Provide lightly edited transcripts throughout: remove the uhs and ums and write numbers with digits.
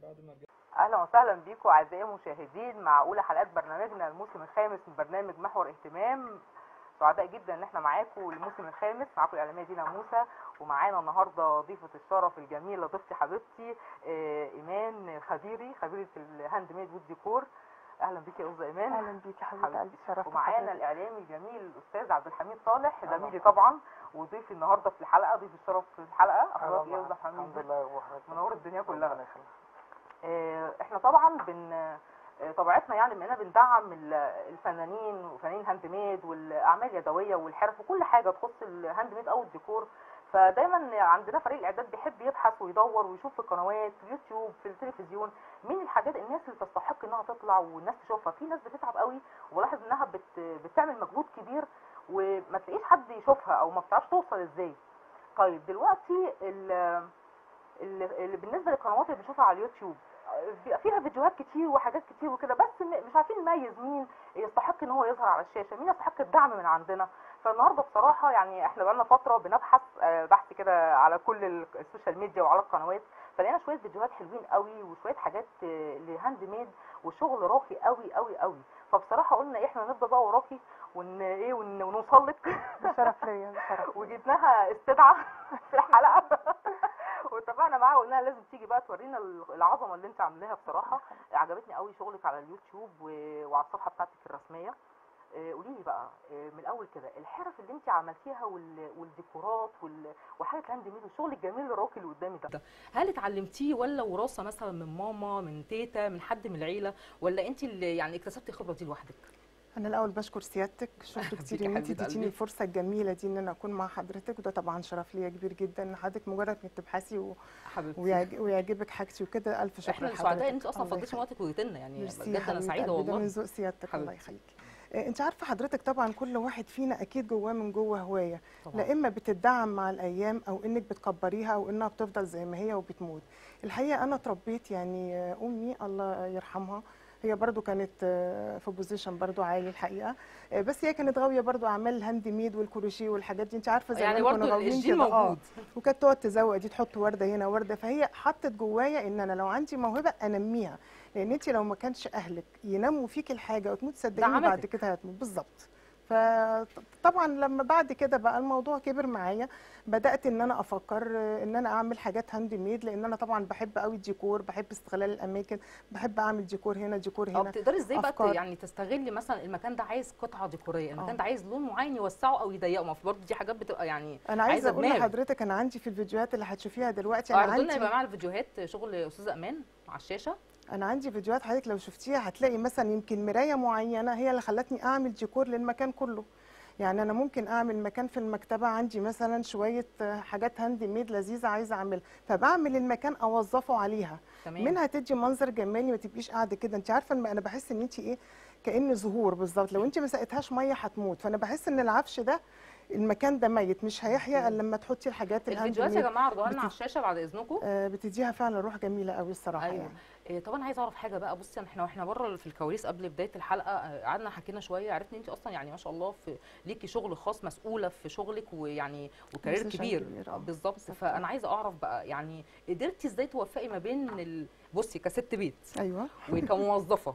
اهلا وسهلا بيكم اعزائي المشاهدين مع اولى حلقات برنامجنا الموسم الخامس من برنامج محور اهتمام. سعداء جدا ان احنا معاكم الموسم الخامس، معاكم الاعلاميه دينا موسى، ومعانا النهارده ضيفه الشرف الجميله ضيفتي حبيبتي ايمان خبيري، خبيره الهاند ميد والديكور. اهلا بيكي يا استاذه ايمان. اهلا بيكي حبيبه قلبي، شرفت. ومعانا الاعلامي الجميل الاستاذ عبد الحميد صالح، زميلي طبعا وضيفي النهارده في الحلقه، ضيف الشرف في الحلقه. اخبارك ايه يا استاذ حميد؟ الحمد لله وحضرتك منور الدنيا كلها. احنا طبعا طبيعتنا يعني اننا بندعم الفنانين وفنانين الهاند ميد والاعمال اليدويه والحرف وكل حاجه تخص الهاند ميد او الديكور. فدايما عندنا فريق الاعداد بيحب يبحث ويدور ويشوف في القنوات، في اليوتيوب، في التلفزيون، مين الحاجات الناس اللي تستحق انها تطلع والناس تشوفها. في ناس بتتعب قوي ولاحظ انها بتعمل مجهود كبير وما تلاقيش حد يشوفها او ما بتعرفش توصل ازاي. طيب دلوقتي اللي بالنسبه للقنوات اللي بنشوفها على اليوتيوب بيبقى فيها فيديوهات كتير وحاجات كتير وكده، بس مش عارفين نميز مين يستحق ان هو يظهر على الشاشه، مين يستحق الدعم من عندنا. فالنهارده بصراحه يعني احنا بقالنا فتره بنبحث بحث كده على كل السوشيال ميديا وعلى القنوات، فلقينا شويه فيديوهات حلوين قوي وشويه حاجات لهاند ميد وشغل راقي قوي قوي قوي. فبصراحه قلنا احنا نفضل بقى وراكي ونوصل لك. شرف ليا، شرف. وجبناها استدعاء في الحلقه واتفقنا معاها وقلنا لازم تيجي بقى تورينا العظمه اللي انت عاملاها. بصراحه عجبتني قوي شغلك على اليوتيوب وعلى الصفحه بتاعتك الرسميه. قولي لي بقى من الاول كده الحرف اللي انت عملتيها والديكورات وحاجه الهاند ميد والشغل الجميل الراقي اللي قدامي ده، هل اتعلمتيه ولا وراثه مثلا من ماما، من تيتا، من حد من العيله، ولا انت اللي يعني اكتسبتي الخبره دي لوحدك؟ انا الاول بشكر سيادتك، شكرا كتير ان انت اديتيني الفرصه الجميله دي ان انا اكون مع حضرتك، وده طبعا شرف ليا كبير جدا ان حضرتك مجرد انك تبحثي ويعجبك حاجتي وكده. الف شكر لحضرتك. احنا سعداء ان انت اصلا فضيتي وقتك وجيتي لنا، يعني بجد انا سعيده والله. ده من ذوق سيادتك، الله يخليكي. انت عارفه حضرتك طبعا كل واحد فينا اكيد جواه من جوه هوايه، لا اما بتدعم مع الايام او انك بتكبريها او انها بتفضل زي ما هي وبتموت. الحقيقه انا اتربيت يعني امي الله يرحمها هي برضو كانت في بوزيشن برضو عالي الحقيقه، بس هي كانت غاويه برضو اعمال الهاند ميد والكروشيه والحاجات دي، انت عارفه زمان يعني كنا غاويين كده. وكانت تقعد تزوق دي تحط ورده هنا ورده، فهي حطت جوايا ان انا لو عندي موهبه انميها، لان انت لو ما كانش اهلك ينموا فيك الحاجه وتموت صدقيني بعد كده هتموت بالظبط. فطبعا لما بعد كده بقى الموضوع كبر معايا، بدات ان انا افكر ان انا اعمل حاجات هاند ميد، لان انا طبعا بحب قوي الديكور، بحب استغلال الاماكن، بحب اعمل ديكور هنا ديكور هنا. بتقدري ازاي بقى يعني تستغلي مثلا المكان ده عايز قطعه ديكوريه، المكان ده عايز لون معين يوسعه او يضيقه؟ ما في برضه دي حاجات بتبقى يعني انا عايزه اقول لحضرتك انا عندي في الفيديوهات اللي هتشوفيها دلوقتي انا عندي يبقى مع الفيديوهات شغل استاذه امان على الشاشه. انا عندي فيديوهات حضرتك لو شفتيها هتلاقي مثلا يمكن مرايه معينه هي اللي خلتني اعمل ديكور للمكان كله. يعني انا ممكن اعمل مكان في المكتبه عندي مثلا شويه حاجات هاند ميد لذيذه عايزه اعملها، فبعمل المكان اوظفه عليها. تمام. منها تدي منظر جمالي، ما تبقيش قاعده كده. انت عارفه انا بحس ان انت ايه كأن زهور بالظبط، لو انت ما سقيتهاش ميه هتموت. فانا بحس ان العفش ده المكان ده ميت مش هيحيا الا لما تحطي الحاجات الهاند ميد. الفيديوهات يا جماعه عرضوها لنا على الشاشه بعد اذنكم. بتديها فعلا روح جميله قوي الصراحه. أيوة. يعني طب انا عايزه اعرف حاجه بقى. بصي احنا بره في الكواليس قبل بدايه الحلقه قعدنا حكينا شويه، عرفت ان انت اصلا يعني ما شاء الله ليكي شغل خاص، مسؤوله في شغلك ويعني وكارير كبير بالظبط. فانا عايزه اعرف بقى يعني قدرتي ازاي توفقي ما بين بصي كست بيت ايوه وكموظفه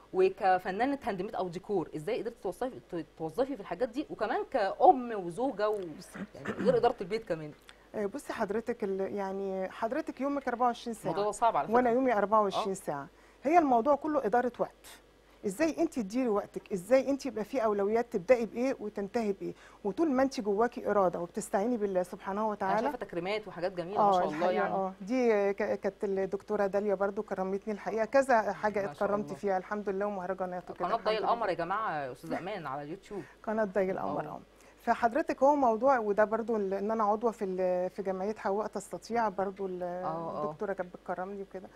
وكفنانه هاند ميد او ديكور، ازاي قدرتي توظفي في الحاجات دي وكمان كأم وزوجه يعني غير اداره البيت كمان؟ بصي حضرتك يعني حضرتك يومك 24 ساعه، الموضوع صعب على فكره، وانا يومي 24 ساعه. هي الموضوع كله اداره وقت، ازاي انت تديري وقتك، ازاي انت يبقى في اولويات تبداي بايه وتنتهي بايه، وطول ما انت جواكي اراده وبتستعيني بالله سبحانه وتعالى. انا شايفه تكريمات وحاجات جميله ما شاء الله. يعني دي كانت الدكتوره داليا برضو كرمتني الحقيقه، كذا حاجه اتكرمت فيها الحمد لله، ومهرجانات وكده. قناه ضي القمر يا جماعه استاذه امان على اليوتيوب، قناه ضي القمر. فحضرتك هو موضوع، وده برضو ان انا عضوه في جمعيه حواء تستطيع، برضو الدكتوره كانت بتكرمني وكده.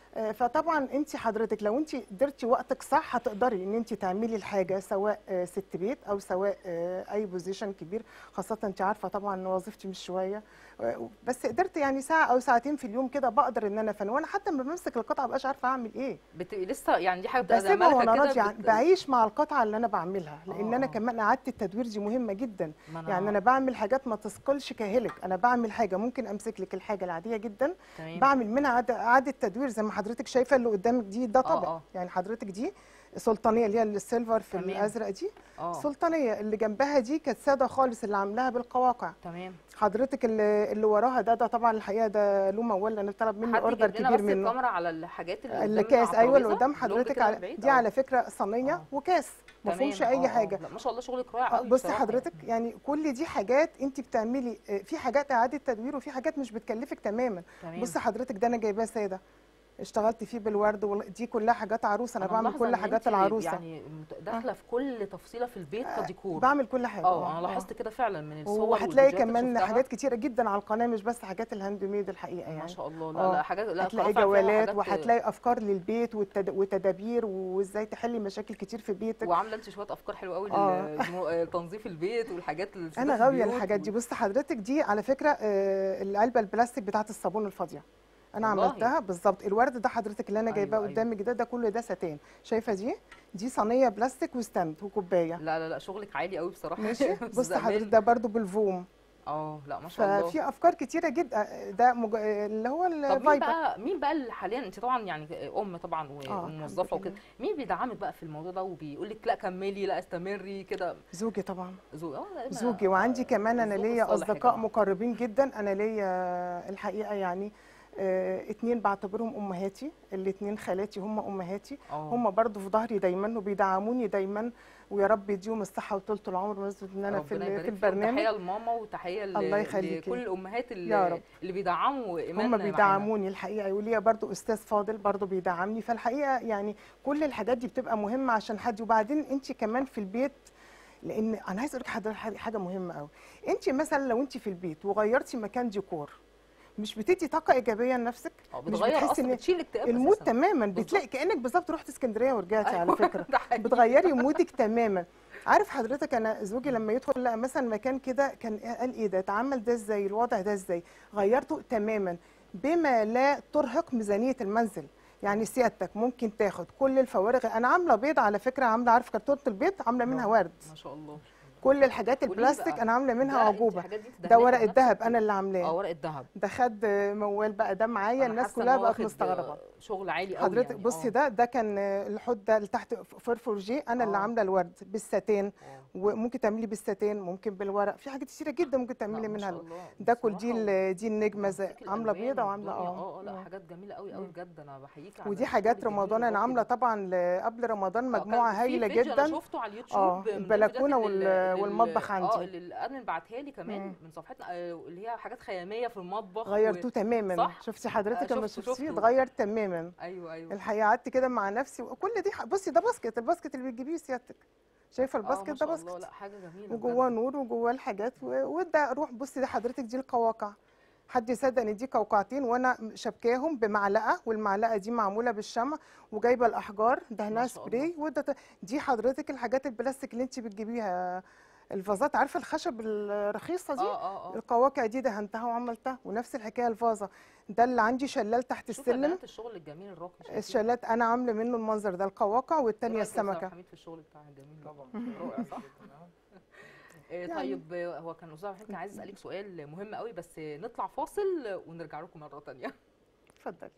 فطبعا انت حضرتك لو انت قدرتي وقتك صح هتقدري ان انت تعملي الحاجه، سواء ست بيت او سواء اي بوزيشن كبير، خاصه انت عارفه طبعا ان وظيفتي مش شويه، بس قدرت يعني ساعه او ساعتين في اليوم كده بقدر ان انا وانا حتى لما بمسك القطعه مبقاش عارفه اعمل ايه. لسه يعني دي حاجه بسيبها وانا راضيه بعيش مع القطعه اللي انا بعملها، لان انا كمان اعاده التدوير دي مهمه جدا. يعني انا بعمل حاجات ما تثقلش كاهلك، انا بعمل حاجه ممكن امسك لك الحاجه العاديه جدا، بعمل منها اعاده تدوير زي ما حضرتك شايفه اللي قدامك دي ده طبق. اه يعني حضرتك دي سلطانيه اللي هي السيلفر في تمام. الازرق دي اه سلطانيه، اللي جنبها دي كانت ساده خالص اللي عاملاها بالقواقع. تمام. حضرتك اللي وراها ده طبعا الحقيقه ده له موال، لان طلب مني حد اوردر يجيب لنا كبير بس منه. الكاميرا على الحاجات اللي قدامنا الكاس، على ايوه اللي الترابيزه، قدام اللونج حضرتك كده من بعيد. دي اه على فكره صينيه اه وكاس ما فيهمش تمام. اي حاجه. لا ما شاء الله شغلك رائع قوي بصي بصراحه يعني. حضرتك يعني كل دي حاجات انت بتعملي، في حاجات اعاده تدوير وفي حاجات مش بتكلفك تماما. تمام. بصي حضرتك ده انا جايباه ساده، اشتغلت فيه بالورد دي كلها حاجات عروسه، انا انا بعمل ملاحظه كل ان حاجات انت العروسه. يعني اه داخله في كل تفصيله في البيت كديكور. بعمل كل حاجه. اه اه انا لاحظت كده فعلا من الصور وهتلاقي والفيديوهات اللي كمان شفتها. حاجات كتيره جدا على القناه، مش بس حاجات الهاند ميد الحقيقه ما يعني. شاء الله. لا اه لا حاجات، لا القناه هتلاقي فعلا فيها جولات، حاجات. وهتلاقي افكار للبيت وتدابير وازاي تحلي مشاكل كتير في بيتك. وعامله انت شويه افكار حلوه قوي اه لتنظيف البيت والحاجات اللي انا في غاويه البيوت الحاجات دي. بص حضرتك دي على فكره العلبه البلاستيك بتاعت الصابون الفاضيه انا والله. عملتها بالظبط. الورد ده حضرتك اللي انا جايباه ايوه ايوه. قدامك ده كله ده ستان. شايفه دي صينيه بلاستيك وستاند وكوبايه. لا لا لا شغلك عالي قوي بصراحه ماشي بس بص حضرتك امان. ده برضو بالفوم. اه لا ما شاء الله. ففي افكار كتيره جدا. ده اللي هو طب مين الفايبر. بقى، مين بقى اللي حاليا، انت طبعا يعني ام طبعا الحمد وموظفه وكده، لله. مين بيدعمك بقى في الموضوع ده وبيقول لك لا كملي لا استمري كده؟ زوجي طبعا. زوج اه زوجي، وعندي كمان انا الزوج ليا الصالح يا اصدقاء جماعه. مقربين جدا. انا ليا الحقيقه يعني 2 بعتبرهم امهاتي، الاتنين خالاتي هم امهاتي. اه هم برضو في ظهري دايما وبيدعموني دايما، ويا رب يديهم الصحه وطولة العمر بمناسبه ان انا ربنا في يبارك فيهم. تحيه البرنامج. لماما وتحيه الله لكل يخليكي. الامهات يا رب. اللي بيدعموا هم ايمان معانا. بيدعموني الحقيقه، وليا برضو استاذ فاضل برضو بيدعمني. فالحقيقه يعني كل الحاجات دي بتبقى مهمه عشان حد. وبعدين انت كمان في البيت، لان انا عايزه اقول لك حاجه مهمه قوي. انت مثلا لو انت في البيت وغيرتي مكان ديكور، مش بتدي طاقه ايجابيه لنفسك؟ اه مش بتغير بتحسي اصلا، ان بتشيل الاكتئاب المود اساسا. تماما؟ بتلاقي بالظبط. كانك بالظبط رحت اسكندريه ورجعتي على ايوه فكره. ده حقيقي. بتغيري مودك تماما. عارف حضرتك انا زوجي لما يدخل لقى مثلا مكان كده كان قال ايه ده، اتعمل ده ازاي، الوضع ده ازاي، غيرته تماما بما لا ترهق ميزانيه المنزل. يعني سيادتك ممكن تاخد كل الفوارغ. انا عامله بيض على فكره، عامله عارف كرتونه البيض عامله منها ورد. ما شاء الله. كل الحاجات قولي لي البلاستيك بقى، انا عامله منها ده انت عجوبه. الحاجات دي ده تدهنيها ورق بنفسك الذهب انا اللي عاملاه. اه ورق الذهب. ده خد موال بقى ده معايا، انا الناس حاسه ان كلها هو بقت واخد مستغربه. شغل عالي قوي حضرتك يعني. بصي ده كان الحوض ده اللي تحت فرفورجي انا اللي اه عامله الورد بالساتين. اه وممكن تعملي بالساتين، ممكن بالورق، في حاجات كتيره جدا ممكن لا تعملي ما منها شاء الله ده كل بصراحه دي النجمه زي وتنسيق عامله الالوان بيضه وعامله والدنيا لا حاجات جميله قوي قوي مم. بجد. انا بحييكي على ودي الشغل حاجات الجميل رمضان انا الراقي عامله ده. طبعا قبل رمضان كان مجموعه في هايله فيديو انا جدا. شفته على اليوتيوب من ضمن الفيديوهات البلكونه والمطبخ اه عندي. اللي انا بعتها لي كمان من صفحتنا اللي هي حاجات خياميه في المطبخ غيرتوه تماما. صح. شفتي حضرتك لما شفتيه شفته. اتغير تماما. ايوه ايوه. الحقيقه قعدت كده مع نفسي وكل دي بصي ده باسكت، الباسكت اللي بتجيبيه سيادتك. شايفه اه الباسكت ما ده شاء الله. باسكت لا حاجه جميله وجواه بجد. نور وجواه الحاجات وده روح. بصي ده حضرتك دي القواقع. حد يصدق ان دي قوقعتين وانا شبكاهم بمعلقه، والمعلقه دي معموله بالشمع، وجايبه الاحجار ما دهنها شاء الله. سبراي دي حضرتك الحاجات البلاستيك اللي انت بتجيبيها، الفازات، عارفه الخشب الرخيصه دي، اه القواقع دي دهنتها وعملتها. ونفس الحكايه الفازه. ده اللي عندي شلال تحت شوف يا السلم. بنات الشغل الجميل الراقي، شايفين؟ الشلات انا عامله منه المنظر ده، القواقع ايه والتانيه رايك يا استاذ عبد السمكه. الحميد في الشغل بتاعها الجميل ده؟ طبعا رائع صح؟ يعني طيب هو كان استاذ عبد الحميد كان عايز اسالك سؤال مهم قوي بس نطلع فاصل ونرجع لكم مره ثانيه. اتفضلي.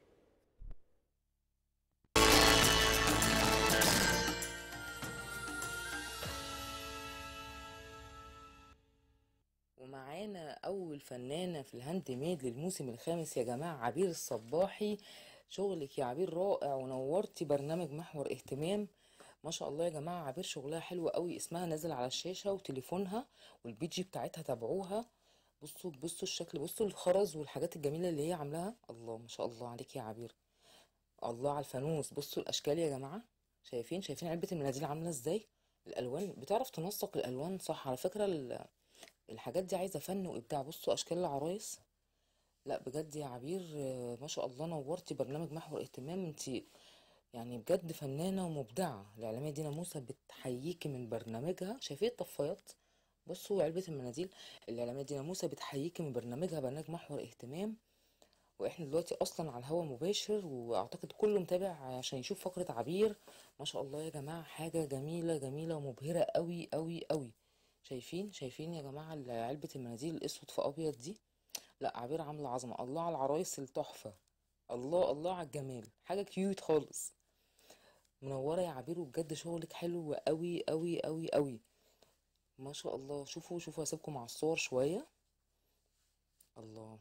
ومعانا أول فنانة في الهاند ميد للموسم الخامس يا جماعة، عبير الصباحي. شغلك يا عبير رائع، ونورتي برنامج محور اهتمام. ما شاء الله يا جماعة، عبير شغلها حلو قوي. اسمها نازل على الشاشة وتليفونها والبيجي بتاعتها تابعوها. بصوا الشكل، بصوا الخرز والحاجات الجميلة اللي هي عاملاها. الله ما شاء الله عليك يا عبير. الله على الفانوس. بصوا الأشكال يا جماعة، شايفين علبة المناديل عاملة ازاي؟ الألوان بتعرف تنسق الألوان صح على فكرة. الحاجات دي عايزة فن وإبداع. بصوا أشكال العرايس. لا بجد يا عبير ما شاء الله نورتي برنامج محور اهتمام. انتي يعني بجد فنانة ومبدعة. الإعلامية دينا موسى بتحييكي من برنامجها. شايفين الطفايات؟ بصوا علبة المناديل. الإعلامية دينا موسى بتحييكي من برنامجها، برنامج محور اهتمام. واحنا دلوقتي اصلا على الهوا مباشر، واعتقد كله متابع عشان يشوف فقرة عبير. ما شاء الله يا جماعة، حاجة جميلة جميلة ومبهرة قوي قوي قوي. شايفين يا جماعة علبة المناديل الاسود في ابيض دي؟ لا عبير عاملة عظمة. الله على العرايس التحفة. الله الله على الجمال، حاجه كيوت خالص. منوره يا عبير، وبجد شغلك حلو قوي قوي قوي قوي، ما شاء الله. شوفوا شوفوا، هسيبكم على الصور شويه. الله.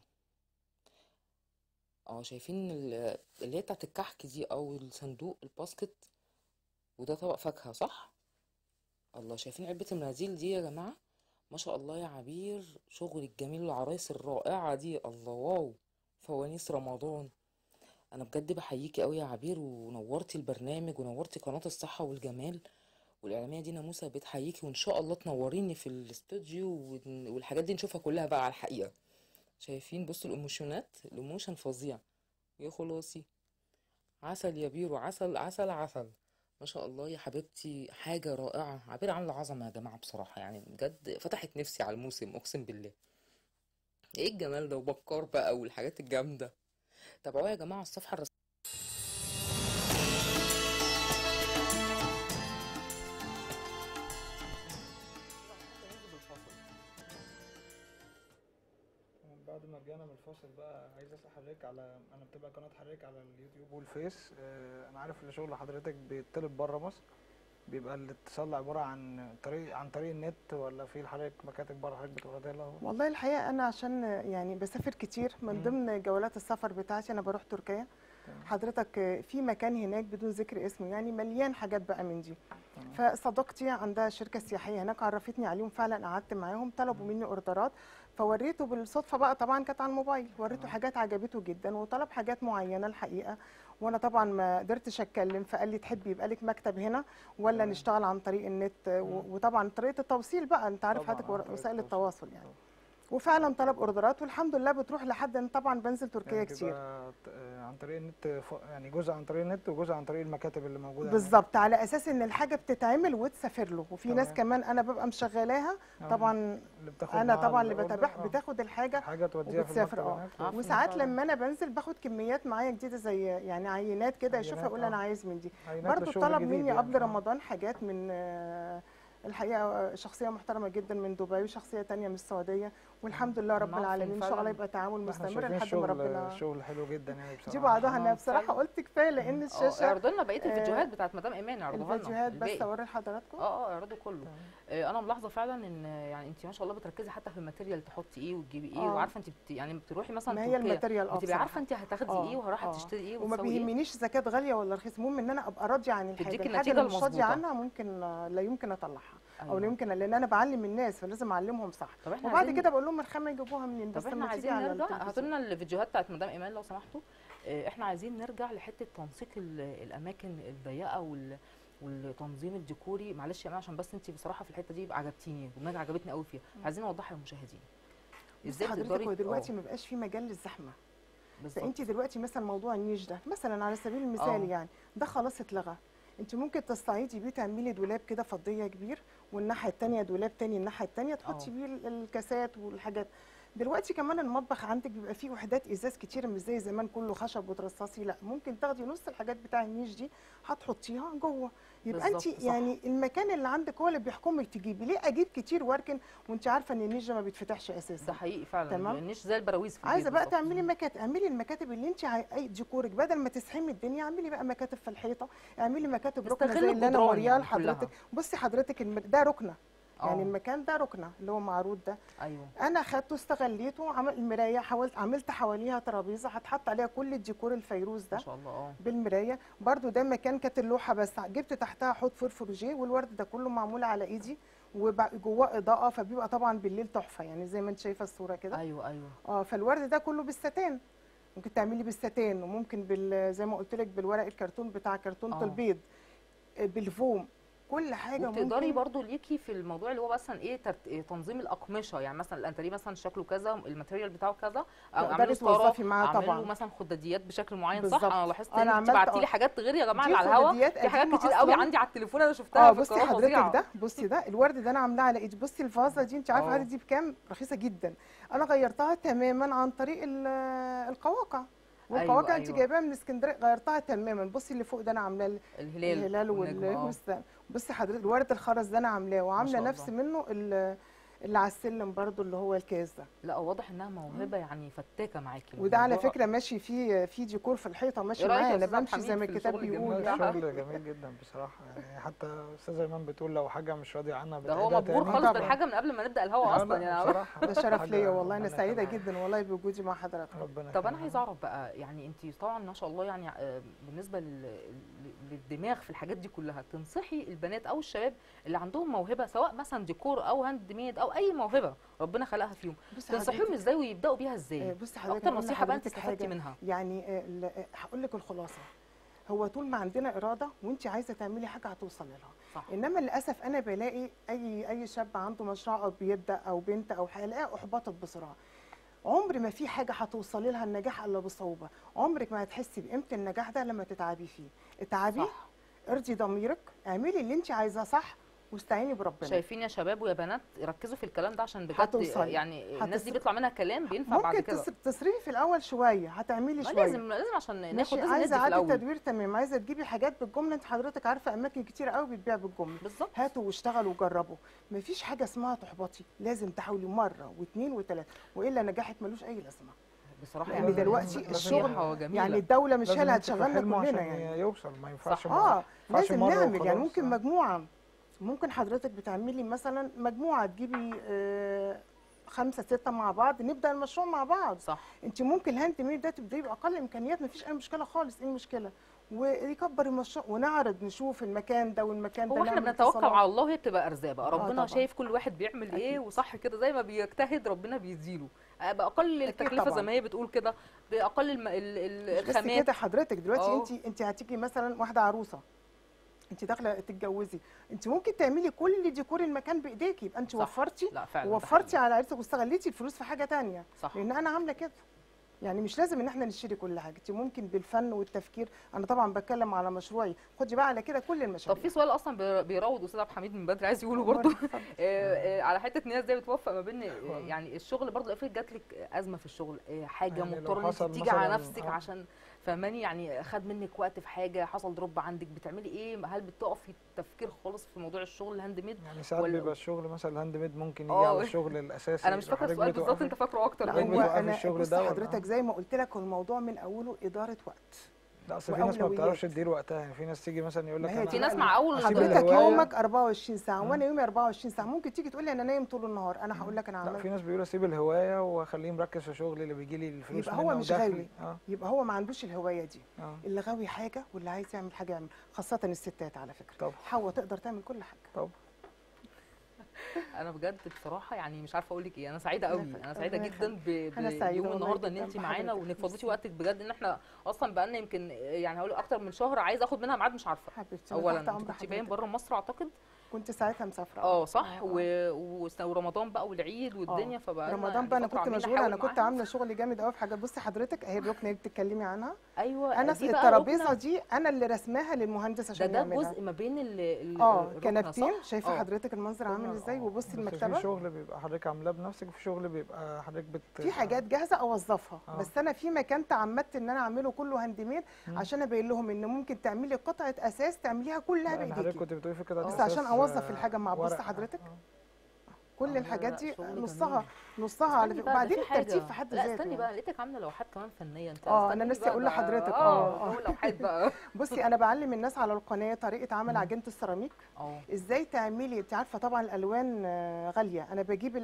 شايفين اللي هي بتاعت الكحك دي او الصندوق الباسكت، وده طبق فاكهه صح؟ الله. شايفين علبه المناديل دي يا جماعه؟ ما شاء الله يا عبير، شغل الجميل والعرايس الرائعه دي. الله واو، فوانيس رمضان. انا بجد بحييكي قوي يا عبير، ونورتي البرنامج ونورتي قناه الصحه والجمال. والاعلاميه دي ناموسه بتحييكي، وان شاء الله تنوريني في الاستوديو والحاجات دي نشوفها كلها بقى على الحقيقه. شايفين؟ بصوا الايموشنات، الايموشن فظيع يا خلاصي. عسل يا بيرو، عسل عسل عسل. ما شاء الله يا حبيبتي، حاجه رائعه. عبير عامله عظمه يا جماعه بصراحه، يعني بجد فتحت نفسي على الموسم، اقسم بالله. ايه الجمال ده، وبكار بقى والحاجات الجامده. تابعوها يا جماعه على الصفحه الرسميه. بعد ما رجعنا من الفاصل بقى، عايز اسال حضرتك على، انا متابع قناه حضرتك على اليوتيوب والفيس. انا عارف ان شغل حضرتك بيطلب بره مصر، بيبقى الاتصال عباره عن طريق النت، ولا في حضرتك مكاتب بره حضرتك بتوردها له؟ والله الحقيقه انا عشان يعني بسافر كتير، من ضمن جولات السفر بتاعتي انا بروح تركيا. حضرتك في مكان هناك بدون ذكر اسمه يعني مليان حاجات بقى من دي. فصديقتي عندها شركه سياحيه هناك، عرفتني عليهم، فعلا قعدت معاهم، طلبوا مني اوردرات، فوريته بالصدفه بقى، طبعا كانت على الموبايل، وريته حاجات عجبته جدا، وطلب حاجات معينه الحقيقه. وانا طبعا ما قدرتش اتكلم، فقال لي تحبي يبقى لك مكتب هنا ولا نشتغل عن طريق النت؟ وطبعا طريقه التوصيل بقى، انت عارف حضرتك وسائل التواصل يعني. وفعلا طلب اوردرات، والحمد لله بتروح لحد ان طبعا بنزل تركيا يعني كتير. عن طريق النت، يعني جزء عن طريق النت وجزء عن طريق المكاتب اللي موجوده بالظبط، على اساس ان الحاجه بتتعمل وتسافر له. وفي ناس كمان انا ببقى مشغلاها طبعا، انا طبعا اللي بتابعها، بتاخد الحاجه توديها في وبتسافر. وساعات لما انا بنزل باخد كميات معايا جديده، زي يعني عينات كده، يشوفها يقول انا عايز من دي. برضو طلب مني قبل رمضان حاجات من الحقيقه شخصيه محترمه جدا من دبي، وشخصيه تانية من السعوديه، والحمد لله رب العالمين. ان شاء الله يبقى تعامل مستمر لحد ما ربنا. شغل حلو جدا يعني بصراحه. دي بعضها انا بصراحه قلت كفايه، لان الشاشه اعرضوا لنا بقيه الفيديوهات بتاعت مدام ايمان، اعرضوها لنا الفيديوهات بس اوري لحضراتكم. اعرضوا كله. انا ملاحظه فعلا ان يعني انت ما شاء الله بتركزي حتى في الماتيريال، تحطي ايه وتجيبي ايه، وعارفه انت يعني بتروحي مثلا ما هي الماتيريال بتبقي عارفه انت هتاخدي ايه وهروح تشتري ايه وما بيهمنيش اذا كانت غاليه ولا رخيصه، المهم ان انا ابقى راضيه عن الحاجه. الحاجه اللي مش راضيه عنها ممكن لا يمكن اطلعها. او لا يمكن، لان انا بعلم الناس فلازم اعلمهم صح. وبعد كده بقول لهم الخامه يجيبوها منين. بس احنا عايزين نرجع، هاتوا لنا الفيديوهات بتاعت مدام ايمان لو سمحتوا. احنا عايزين نرجع لحته تنسيق الاماكن الضيقه والتنظيم الديكوري. معلش يا جماعه، عشان بس انت بصراحه في الحته دي عجبتيني، ودماغك عجبتني قوي فيها، عايزين نوضحها للمشاهدين ازاي تقدري. دلوقتي ما بقاش في مجال للزحمه. فانت دلوقتي مثلا موضوع النيش ده مثلا على سبيل المثال يعني ده خلاص اتلغى. انت ممكن تستعيدي بيه، تعملي دولاب كده فضيه كبير، والناحيه الثانيه دولاب ثاني، الناحيه الثانيه تحطي بيه الكاسات والحاجات. دلوقتي كمان المطبخ عندك بيبقى فيه وحدات ازاز كتير، مش زي زمان كله خشب وترصصي، لا ممكن تاخدي نص الحاجات بتاع النيش دي هتحطيها جوه. يبقى انت يعني المكان اللي عندك هو اللي بيحكمك تجيبي. ليه اجيب كتير واركن وانت عارفه ان النيش ده ما بيتفتحش اساسا؟ ده حقيقي فعلا، النيش زي البراويز في عايزه بقى تعملي مكاتب، اعملي المكاتب اللي انت اي ديكورك، بدل ما تزحمي الدنيا اعملي بقى مكاتب في الحيطه، اعملي مكاتب ركنه زي اللي انا موريها لحضرتك. بصي حضرتك ده ركنه، يعني المكان ده ركنه اللي هو معروض ده. ايوه، انا خدته استغليته، عمل المرايه، عملت حواليها ترابيزه هتحط عليها كل الديكور الفيروز ده ما شاء الله. بالمرايه. برده ده مكان كانت اللوحه بس، جبت تحتها حوض فرفروجيه، والورد ده كله معمول على ايدي وجواه اضاءه، فبيبقى طبعا بالليل تحفه يعني زي ما انت شايفه الصوره كده. ايوه فالورد ده كله بالستان، ممكن تعملي بالستان، وممكن زي ما قلت لك بالورق الكرتون بتاع كرتونه البيض، بالفوم، كل حاجه. وتقدري برضو ليكي في الموضوع اللي هو مثلا ايه تنظيم الاقمشه، يعني مثلا الانتريه مثلا شكله كذا، الماتيريال بتاعه كذا، او اعملي توظفي معاه طبعا، اعملي مثلا خداديات بشكل معين بالزبط. صح؟ انا لاحظت ان انت بعتي لي حاجات غير يا جماعه اللي على الهوا، في حاجات كتير قوي عندي على التليفون انا شفتها في بصي حضرتك ده، بصي ده الورد ده انا عاملاه على ايدي. بصي الفازه دي انت عارفه دي بكام؟ رخيصه جدا. انا غيرتها تماما عن طريق القواقع، والقواقع انت جايباها من اسكندريه، غيرتها تماما. بصي اللي فوق ده انا عاملاه الهلال والمستقبل. بصي حضرتك الورد الخرز ده انا عاملاه، وعامله نفس منه اللي على السلم برضو اللي هو الكاس ده. لا واضح انها موهبه يعني فتاكه معاكي. وده على الموضوع- فكره ماشي في ديكور في الحيطه ماشي إيه رأيك يا معايا، انا أستاذ عبد بمشي زي الحميد ما في الكتاب الشغل الجميل بيقول ده؟ يعني. شغل جميل جدا بصراحه، يعني حتى استاذه ايمان بتقول لو حاجه مش راضيه عنها ده هو بتعيدها مبهور تاني. خالص طبعاً. بالحاجه من قبل ما نبدا الهوا اصلا لا، يعني. بصراحه ده شرف حاجة ليا والله، انا ربنا سعيده يخليها. جدا والله بوجودي مع حضرتك. ربنا طب انا يخليها. عايزه اعرف بقى، يعني انت طبعا ما شاء الله يعني بالنسبه للدماغ في الحاجات دي كلها، تنصحي البنات او الشباب اللي عندهم موهبه سواء مثلا ديكور او هاند ميد او اي موهبه ربنا خلقها فيهم، بص تنصحيهم حضرتك، ازاي ويبداوا بيها ازاي؟ بص حضرتك اكتر هقول نصيحه بقى انت لحضرتك استفدتي حاجة. منها. يعني هقول لك الخلاصه، هو طول ما عندنا اراده وانت عايزه تعملي حاجه هتوصلي لها. صح. انما للاسف انا بلاقي اي شاب عنده مشروع او بيبدا او بنت او حاجه الاقيها احبطت بسرعه. عمر ما في حاجه هتوصلي لها النجاح الا بصعوبه، عمرك ما هتحسي بقيمه النجاح ده لما تتعبي فيه. اتعبي، صح. ارضي ضميرك، اعملي اللي انت عايزاه صح واستعيني بربنا. شايفين يا شباب ويا بنات ركزوا في الكلام ده عشان بجد هتوصلي. يعني الناس دي بيطلع منها كلام بينفع بعد ممكن كده. تصرفي في الاول شويه، هتعملي ما شويه لازم عشان ماشي. ناخد لازم عايزه ندي في اعاده الاول. تدوير تمام، عايزه تجيبي حاجات بالجمله، انت حضرتك عارفه اماكن كتير قوي بتبيع بالجمله. بالظبط. هاتوا واشتغلوا وجربوا، مفيش حاجه اسمها تحبطي، لازم تحاولي مره واثنين وثلاثه، والا نجاحك ملوش اي لازمه. بصراحه يعني لازم- دلوقتي لازم الشغل نصيحة جميلة. يعني الدوله مش هي اللي لازم يمسك في هتشغلنا حلمه كلنا عشان يعني. يوصل، ما ينفعش صح. اه ينفعش لازم مرة نعمل، يعني وخلاص. ممكن مجموعه، ممكن حضرتك بتعملي مثلا مجموعه تجيبي 5 6 مع بعض، نبدا المشروع مع بعض. صح. انت ممكن الهاند ميد ده تبداي باقل امكانيات، مفيش اي مشكله خالص. ايه المشكله؟ ويكبر المشروع ونعرض نشوف المكان ده والمكان ده. هو احنا نعمل بنتوكل اتصالات. على الله، وهي بتبقى ارزاق بقى، ربنا طبعاً. شايف كل واحد بيعمل ايه أكيد. وصح كده، زي ما بيجتهد ربنا بيديله باقل أكيد التكلفه طبعاً. زي ما هي بتقول كده، باقل مش بس الخامات. كده حضرتك، دلوقتي اه. انت هتيجي مثلا واحده عروسه، انت داخله تتجوزي، انت ممكن تعملي كل ديكور المكان بايديكي، يبقى انت صح. وفرتي لا فعلا ده ووفرتي حقيقي. على عيلتك واستغليتي الفلوس في حاجه تانية. صح. لان انا عامله كده، يعني مش لازم ان احنا نشتري كل حاجه، انت ممكن بالفن والتفكير. انا طبعا بتكلم على مشروعي، خدي بقى على كده كل المشاريع. طب في سؤال اصلا بيراود استاذ عبد الحميد من بدري عايز يقوله برضه على حته ان هي ازاي بتوفق ما بين يعني الشغل برضه. افرض جات لك ازمه في الشغل، حاجه يعني لو مضطره ان انت حصل تيجي على مثلاً نفسك عشان فهماني، يعني خد منك وقت في حاجه، حصل دروب عندك، بتعملي ايه؟ هل بتقفي التفكير خالص في موضوع الشغل الهاند ميد؟ يعني ساعات ولا- بيبقى الشغل مثلا الهاند ميد ممكن يجي اه. على الشغل الاساسي. انا مش فاكره حضرتك السؤال بالظبط، بتوقفي- انت فاكره اكتر لا حضرتك مني. هو بتوقفي انا الشغل بص ده ولا؟ حضرتك زي ما قلت لك، الموضوع من اوله اداره وقت. لا اصل في ناس ما وأولويات. بتعرفش تدير وقتها، يعني في ناس تيجي مثلا يقول لك ما هي انا في ناس مع اول هسيب حضرتك الهواية. يومك 24 ساعه وانا يومي 24 ساعه، ممكن تيجي تقول لي انا نايم طول النهار، انا هقول لك انا لا في عملت. ناس بيقولوا اسيب الهوايه واخليه مركز في شغلي اللي بيجي لي الفلوس يبقى هو منه مش ودخلي. غاوي، يبقى هو ما عندوش الهوايه دي. اللي غاوي حاجه واللي عايز يعمل حاجه يعمل، خاصه الستات على فكره. طب حواء تقدر تعمل كل حاجه. طب انا بجد بصراحه يعني مش عارفه اقول لك ايه، انا سعيده قوي، انا سعيده الله جدا أنا سعيدة بيوم والله النهارده ان جداً انت معانا بحضرتك. وانك فضيتي ميرسي. وقتك بجد، ان احنا اصلا بقالنا يمكن يعني هقول اكتر من شهر عايزه اخد منها ميعاد مش عارفه. حبيبتي أنا اولا تحت انت أمر كنت باين حضرتك. بره مصر اعتقد. كنت ساعتها مسافره. صح. ورمضان بقى والعيد والدنيا، فبقى رمضان بقى انا كنت مشغوله، انا كنت عامله شغل جامد قوي في حاجات. بصي حضرتك اهي الركنه اللي بتتكلمي عنها، ايوه انا دي بقى الترابيزه ركنة. دي انا اللي رسماها للمهندس عشان ده يعملها. جزء ما بين الركنة، كنبتين، صح؟ شايفه حضرتك المنظر عامل ازاي، وبصي بس المكتبه في شغل بيبقى حضرتك عاملاه بنفسك، وفي شغل بيبقى حضرتك في حاجات جاهزه اوظفها. آه. بس انا في مكان تعمدت ان انا اعمله كله هاند ميد عشان ابين لهم ان ممكن تعملي قطعه اساس تعمليها كلها حضرتك بايديكي، كنت بتقولي في كده بس عشان اوظف الحاجه مع بص حضرتك كل لا، الحاجات لا، دي شغل نصها على استني فكره. بقى، ده وبعدين في حاجة. الترتيب في حد لا ذاته استني يعني. بقى، لقيتك عامله لوحات كمان فنيه انت. انا استني لسه بقى، اقول ده- لحضرتك جو لوحات بقى. بصي انا بعلم الناس على القناه طريقه عمل عجينه السيراميك، ازاي تعملي. انت عارفه طبعا الالوان غاليه، انا بجيب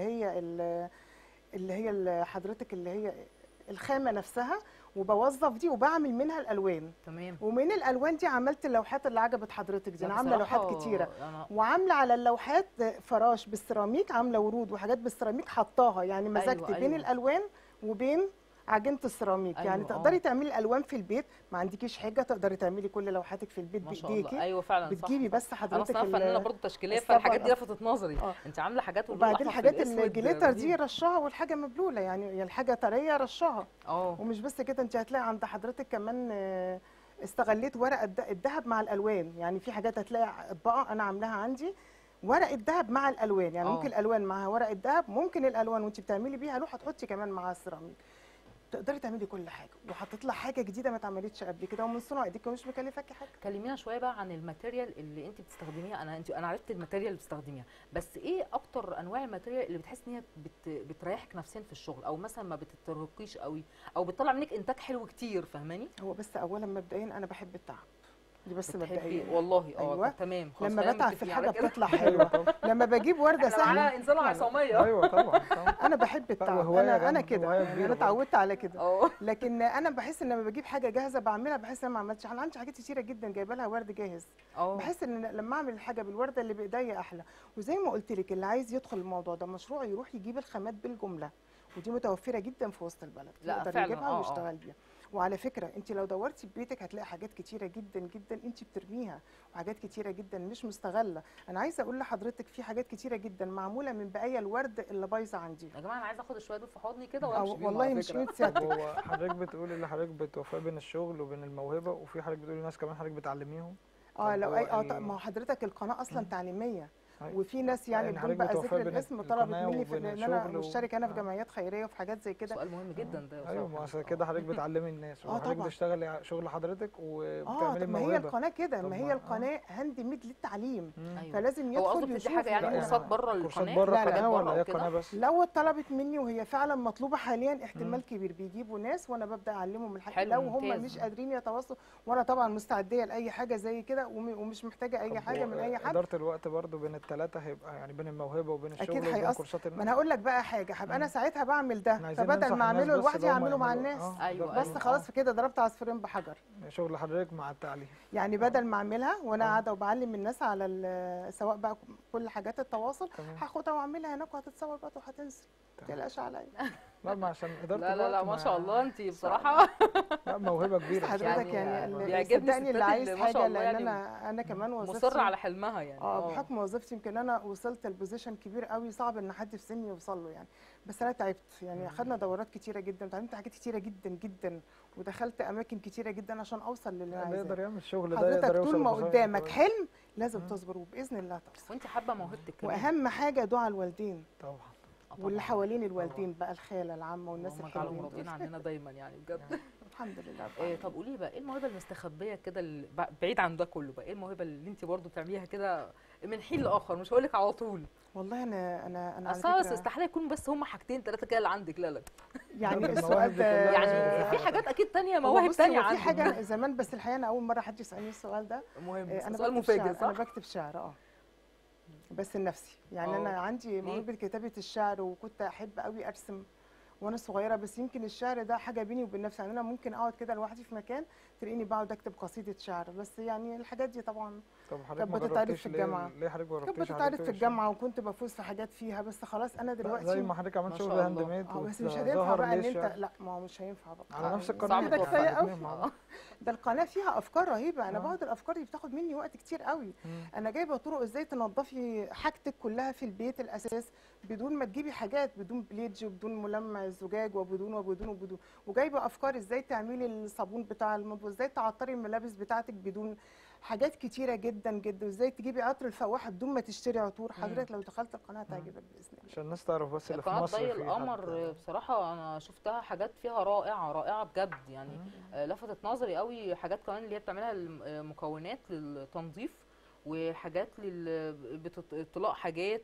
اللي هي حضرتك اللي هي الخامه نفسها، وبوظف دي وبعمل منها الالوان. تمام. ومن الالوان دي عملت اللوحات اللي عجبت حضرتك دي. انا عامله لوحات كتيره، أنا- وعامله على اللوحات فراش بالسيراميك، عامله ورود وحاجات بالسيراميك حطاها، يعني مزجت أيوة، بين أيوة. الالوان وبين عجينه السيراميك. أيوة، يعني تقدري تعملي الالوان في البيت، ما عندكيش حاجه تقدري تعملي كل لوحاتك في البيت ما شاء الله. بايديكي. ايوه فعلا بتجيبي صح. بس انا حضرتك اصلا فنانه برضه تشكيليه، الصبغة. فالحاجات دي لفتت نظري. انت عامله حاجات واللون وبعدين الأحمر في الحاجات الأسود الجليتر دي رهيب. رشها، والحاجه مبلوله، يعني الحاجه طريه رشها. اه ومش بس كده، انت هتلاقي عند حضرتك كمان استغليت ورق الذهب مع الالوان. يعني في حاجات هتلاقي اطباقه انا عاملاها عندي ورق الذهب مع الالوان، يعني ممكن الالوان مع ورق الذهب، ممكن الالوان وانت بتعملي بيها لوحه تحطي كمان معاها السيراميك. تقدري تعملي كل حاجه، وهتطلع حاجه جديده ما اتعملتش قبل كده، ومن صنع ايديك ومش مكلفاكي حاجه. كلمينا شويه بقى عن الماتيريال اللي انت بتستخدميها. انا عرفت الماتيريال اللي بتستخدميها، بس ايه اكتر انواع الماتيريال اللي بتحس ان هي بتريحك نفسيا في الشغل، او مثلا ما بتترهقيش قوي، او بتطلع منك انتاج حلو كتير؟ فاهماني؟ هو بس اولا مبدئيا انا بحب التعب، دي بس بتحبي مبدئيا. والله أيوة. تمام. خلاص لما خلينا بتعب في متفقين الحاجه على كده. بتطلع ايوه حلوه. طبعا. لما بجيب ورده احنا معانا سهله، انسان لا، لا. عصاميه. ايوه طبعا طبعا. انا بحب التعب، وهواية انا جامدة، كده هواية يعني، كبيرة انا برضه. اتعودت على كده. اه لكن انا بحس ان لما بجيب حاجه جاهزه بعملها بحس ان انا ما عملتش. انا عندي حاجات كتيره جدا جايبه لها ورد جاهز، بحس ان لما اعمل الحاجه بالورده اللي بايديا احلى. وزي ما قلت لك، اللي عايز يدخل الموضوع ده مشروع يروح يجيب الخامات بالجمله، ودي متوفره جدا في وسط البلد، لا، يقدر فعلا. يجيبها ويشتغل بيها. وعلى فكره انت لو دورتي في بيتك هتلاقي حاجات كتيره جدا جدا انت بترميها، وحاجات كتيره جدا مش مستغله. انا عايزه اقول لحضرتك في حاجات كتيره جدا معموله من بقايا الورد اللي بايظه عندي. يا جماعه انا عايزه اخد شويه دول في حضني كده وامشي بيهم والله على مش فكرة. ميت طب سيادتك. هو حضرتك بتقولي اللي حضرتك بتوفق بين الشغل وبين الموهبه، وفي حضرتك بتقولي ناس كمان حضرتك بتعلميهم. طب لو هو اي ما هو حضرتك القناه اصلا تعليميه، أيوة. وفي ناس يعني يعني بدون حضرتي بقى بتوفقي ذكر بين الاسم طلبت القناة مني في وبين ان انا الشغل مشترك انا في جمعيات خيريه وفي حاجات زي كده. سؤال مهم جدا ده يا ايوه، أستاذ ما عشان محمد. كده حضرتك بتعلمي الناس، وحضرتك طبعا. بتشتغلي شغل حضرتك وبتعملي طب ما هي الموهبه. القناه كده، طب ما هي القناه هاند ميد للتعليم، أيوة. فلازم هو قصده يدخل بتدي يشوف. حاجه يعني لأن كورسات بره كورسات القناه؟ بره لا، لا. القناه ولا هي بره وكده؟ القناه بس؟ لو اتطلبت مني وهي فعلا مطلوبه حاليا، احتمال كبير بيجيبوا ناس وانا ببدا اعلمهم الحاجه. حلو، لو هم ممتاز. مش قادرين يتواصلوا، وانا طبعا مستعديه لاي حاجه زي كده، ومش محتاجه اي طب حاجه من اي حد. اداره الوقت برضو بين الثلاثه هيبقى يعني بين الموهبه وبين الشغل اكيد وبين هيأثر. كورسات ما انا هقول لك بقى حاجه، هبقى انا ساعتها بعمل احنا ده، عايزين فبدل ننصح ما الناس اعمله بس لوحدي اللي هم اعمله مع يعملوا- الناس. أيوة، بس أيوة. خلاص في كده ضربت عصفورين بحجر. شغل حضرتك مع التعليم. يعني بدل ما اعملها وانا قاعده وبعلم الناس على سواء بقى كل حاجات التواصل، تمام. هاخدها واعملها هناك وهتتصور بقى وهتنزل. ما تقلقش عليا. لا، ما عشان اداره لا الوقت. لا لا، ما شاء الله انت بصراحه لا، موهبه بس كبيره حضرتك يعني يعني بيعجبني صدقني اللي الستات عايز اللي ما شاء حاجه، الله لان يعني انا كمان وظيفتي مصره على حلمها يعني. بحكم وظيفتي يمكن انا وصلت لبوزيشن كبير قوي، صعب ان حد في سني يوصل له يعني. بس انا تعبت يعني، اخدنا دورات كتيره جدا، اتعلمت حاجات كتيره جدا جدا، ودخلت اماكن كتيره جدا عشان اوصل للي انا اللي يقدر عايزاه. يعمل الشغل ده حضرتك يقدر يوصل طول ما لمصالح قدامك كويسة. حلم لازم تصبر، وباذن الله توصل. وانت حابه موهبتك كمان. واهم حاجه دعاء الوالدين طبعا. طبعاً. واللي حوالين الوالدين بقى، الخاله العامه والناس اللهم اجعلهم الحلوين راضيين دول. عننا دايما يعني بجد. الحمد لله. طب قولي لي بقى، ايه الموهبه المستخبيه كده اللي بعيد عن ده كله بقى؟ ايه الموهبه اللي انت برضو بتعمليها كده من حين لاخر؟ مش هقول لك على طول، والله انا على اصل فكره استحاله يكون بس هم حاجتين ثلاثه كده اللي عندك. لا لا، يعني المواهب السؤال دي ده كلها يعني في حاجة حاجات اكيد تانية، هو مواهب بصي، تانية هو في عندك. حاجه زمان، بس الحقيقه انا اول مره حد يسالني السؤال ده. مهم، انا سؤال بكتب مفاجئ شعر. صح؟ انا بكتب شعر بس لنفسي يعني. انا عندي موهبه كتابه الشعر، وكنت احب قوي ارسم وانا صغيره. بس يمكن الشعر ده حاجه بيني وبين نفسي يعني. انا ممكن اقعد كده لوحدي في مكان تلاقيني بقعد اكتب قصيده شعر. بس يعني الحاجات دي طبعا طب حضرتك كانت ما بتتعرض جربتيش في الجامعه. ليه حضرتك ما كانت جربتيش بتتعرض حضرتك في الجامعه، وكنت بفوز في حاجات فيها. بس خلاص انا دلوقتي زي ما حضرتك عملت ما شغل شاء هاند الله. ميد بس مش هينفع وظهر بقى ان ليه انت، الشعر لا ما هو مش هينفع بقى. على نفس صعب القناه. كده كفايه قوي. الاتنين مع بعض. ده القناه فيها افكار رهيبه. انا بقعد الافكار دي بتاخد مني وقت كتير قوي. انا جايبه طرق ازاي تنظفي حاجتك كلها في البيت الاساس بدون ما تجيبي حاجات، بدون بليدج وبدون ملمع زجاج وبدون وجايبه افكار ازاي تعملي الصابون بتاع المطبخ، ازاي تعطري الملابس بتاعتك بدون حاجات كتيره جدا جدا، وازاي تجيبي عطر الفواحه بدون ما تشتري عطور. حضرتك لو دخلت القناه هتعجبك باذن الله. عشان الناس تعرف بس اللي في قناة مصر ضي في القمر حد. بصراحة أنا شفتها حاجات فيها رائعة رائعة بجد يعني. لفتت نظري قوي حاجات كمان اللي هي بتعملها مكونات للتنظيف، وحاجات بتطلاق حاجات،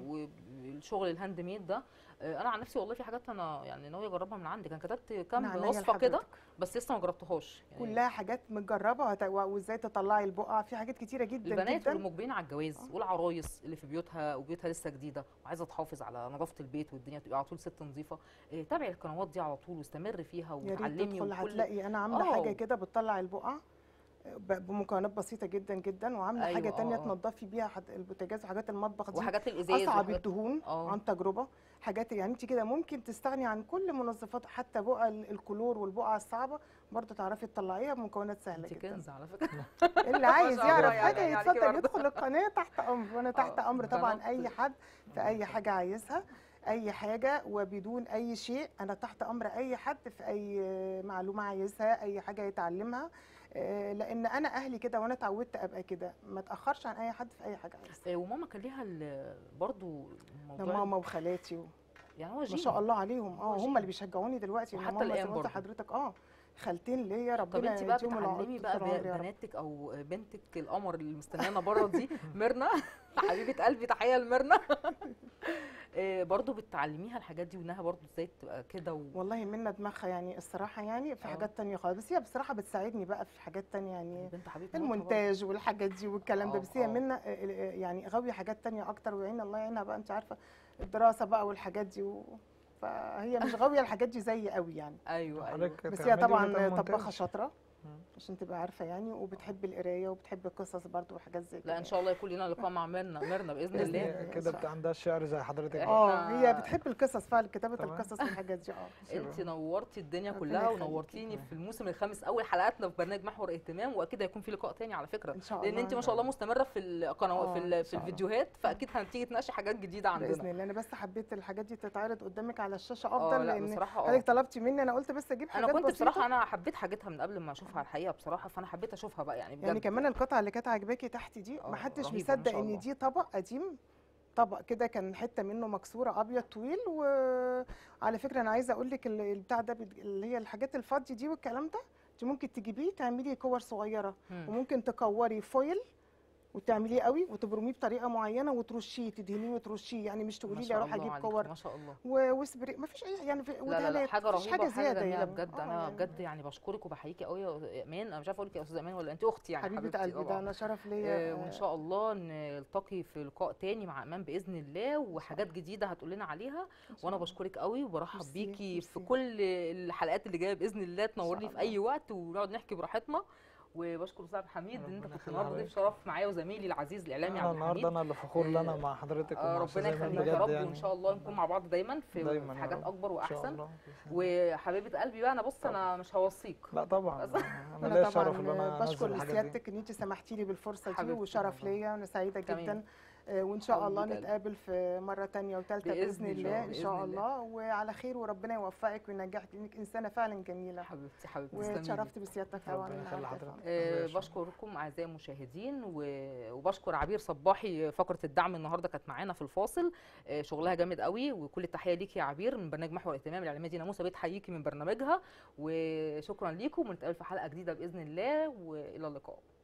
والشغل الهاند ميد ده. انا عن نفسي والله في حاجات انا يعني ناويه اجربها من عندك. انا كتبت كام من عينيا وصفه كده لحضرتك. بس لسه ما جربتهاش يعني. كلها حاجات متجربه وازاي تطلعي البقع، في حاجات كتيره جدا البنات جدا. اللي مقبلين على الجواز والعرايس اللي في بيوتها وبيوتها لسه جديده وعايزه تحافظ على نظافه البيت والدنيا تبقى على طول ست نظيفه، تابعي القنوات دي على طول واستمري فيها يا ريت وتعلمي. تدخل هتلاقي انا عامله حاجه كده بتطلع البقع بمكونات بسيطه جدا جدا، وعامله أيوة حاجه تانية تنضفي بيها البوتاجاز وحاجات المطبخ دي وحاجات الازاز اصعب الدهون عن تجربه. حاجات يعني انت كده ممكن تستغني عن كل منظفات، حتى بقع الكلور والبقع الصعبه برضه تعرفي تطلعيها بمكونات سهله انت جدا. كنز على فكره. اللي عايز يعرف حاجه يعني يتفضل برضه. يدخل القناه تحت امر، وانا تحت امر طبعا اي حد في اي حاجه عايزها، اي حاجه وبدون اي شيء. انا تحت امر اي حد في اي معلومه عايزها، اي حاجه يتعلمها، لان انا اهلي كده وانا اتعودت ابقى كده، ما اتاخرش عن اي حد في اي حاجه عايزها. وماما كان ليها برضه ده ماما وخالاتي يعني هو ما جيل. شاء الله عليهم. هو هم جيل. اللي بيشجعوني دلوقتي، ان وحتى هم زي الآن ما قلت برضه. لحضرتك خالتين ليا، طب ربنا انت بقى يديهم بتعلمي بقى العمر يا رب. بناتك او بنتك القمر اللي مستنيانا بره دي ميرنا حبيبه قلبي، تحيه لميرنا برضو بتعلميها الحاجات دي، وانها برضو ازاي تبقى كده والله منا دماغها يعني الصراحه، يعني في اه. حاجات تانية خالص، بس هي بصراحه بتساعدني بقى في حاجات تانية يعني البنت حبيبه مامتها برضو. المونتاج والحاجات دي والكلام ده، بس هي اه. منا يعني غاويه حاجات تانية اكتر، ويعين الله يعينها بقى، انت عارفه الدراسه بقى والحاجات دي فهي مش غاويه الحاجات دي زي قوي يعني. ايوه ايوه. حضرتك بس هي تعملي طبعا ولا تعمل طباخه مونتاج؟ شاطره مم. عشان تبقى عارفه يعني، وبتحب القرايه وبتحب القصص برضو وحاجات زي كده لا ان شاء الله يكون لنا لقاء مع ميرنا باذن بإذن الله. الله. كده عندها الشعر زي حضرتك بقى. احنا هي بتحب القصص فعلا، كتابه تمام. القصص والحاجات دي انت نورتي الدنيا ربنا كلها يخليكي. ونورتيني في الموسم الخامس اول حلقاتنا في برنامج محور اهتمام، واكيد هيكون في لقاء تاني على فكره، ان شاء لان الله. انت ما شاء الله مستمره في القنوات إن في شاء الله. الفيديوهات، فاكيد هتيجي تناقشي حاجات جديده باذن عندنا. الله. انا بس حبيت الحاجات دي تتعرض قدامك على الشاشه افضل، لا لان بصراحه حضرتك طلبتي مني، انا قلت بس اجيب انا حاجات كنت بسيطه. بصراحه انا حبيت حاجتها من قبل ما اشوفها الحقيقه بصراحه، فانا حبيت اشوفها بقى يعني بجد. يعني كمان القطعه اللي كانت عاجباكي تحت دي ما حدش رهيبة ما مصدق شاء ان الله. دي طبق قديم، طبق كده كان حته منه مكسوره ابيض طويل. وعلى فكره انا عايزه اقول لك البتاع ده اللي هي الحاجات الفاضيه دي والكلام ده، انت ممكن تجيبيه تعملي كور صغيره، وممكن تكوري فويل وتعمليه قوي وتبرميه بطريقه معينه وترشيه، تدهنيه وترشيه، يعني مش تقولي لي اروح اجيب كور ما شاء الله وسبري، ما فيش اي يعني لا لا حاجه رهيبه حاجه وحاجه زياده جميله يعني. بجد. انا يعني بجد يعني بشكرك وبحييكي قوي يا ايمان. انا مش عارفه اقول لك يا استاذه ايمان ولا انت اختي يعني حبيبه قلبي، ده انا شرف ليا. وان شاء الله نلتقي في لقاء تاني مع ايمان باذن الله، وحاجات جديده هتقول لنا عليها. وانا بشكرك قوي وبرحب بيكي في كل الحلقات اللي جايه باذن الله، تنورني في اي وقت ونقعد نحكي براحتنا. وبشكر استاذ عبد الحميد ان انت كنت النهارده ضيف شرف معايا، وزميلي العزيز الاعلامي عبد الحميد. النهارده انا اللي فخور ان انا مع حضرتك ومع ربنا يخليك يا رب، وان شاء الله نكون مع بعض دايما في حاجات اكبر واحسن. وحبيبه قلبي بقى، انا بص انا مش هوصيك. لا طبعا انا ليا الشرف ان انا بشكر لسيادتك ان انت سمحتي لي بالفرصه دي، وشرف ليا، انا سعيده جدا. وان شاء الله نتقابل في مره تانية وثالثه باذن الله ان شاء الله، وعلى خير، وربنا يوفقك وينجحك لانك انسانه فعلا جميله. حبيبتي واتشرفت بسيادتك طبعا. بشكركم اعزائي المشاهدين، وبشكر عبير صباحي، فقره الدعم النهارده كانت معانا في الفاصل، شغلها جامد قوي، وكل التحيه ليكي يا عبير من برنامج محور الاهتمام. الاعلاميه دينا موسى بتحييكي من برنامجها، وشكرا ليكم، ونتقابل في حلقه جديده باذن الله، والى اللقاء.